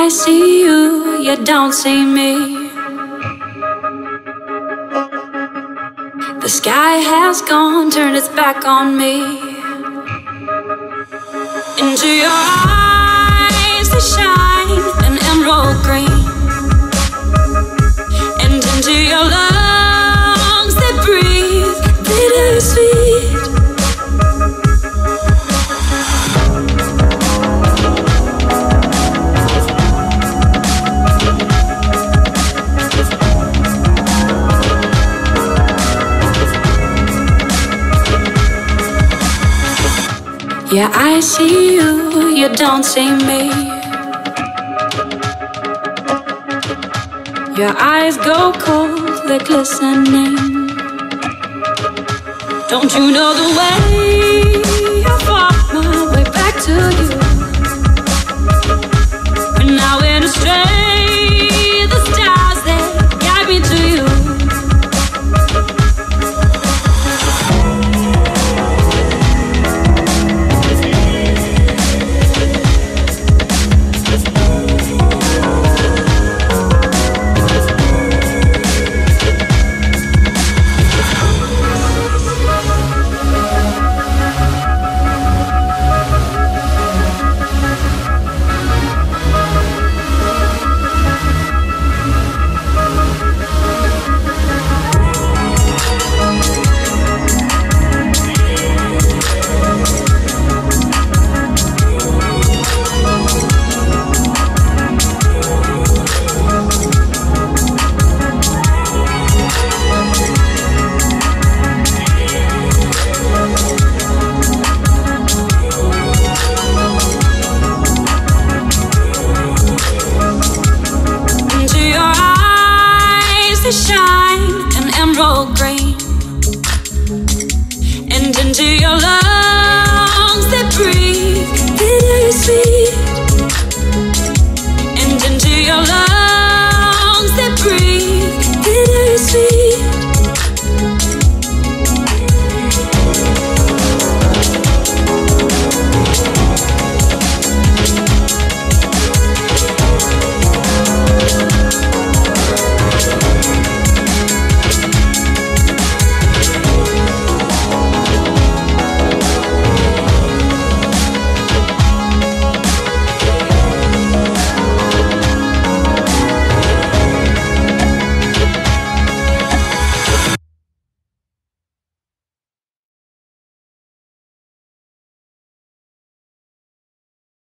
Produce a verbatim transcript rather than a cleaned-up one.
I see you, you don't see me. The sky has gone, turned its back on me. Into your eyes they shine an emerald green, and into your lungs they breathe bittersweet. Yeah, I see you, you don't see me. Your eyes go cold, they're glistening. Don't you know the way I fought my way back to you? We're now in a stray, the stars that guide me to you. Shine an emerald green, and into your lungs they breathe bittersweet, and into your lungs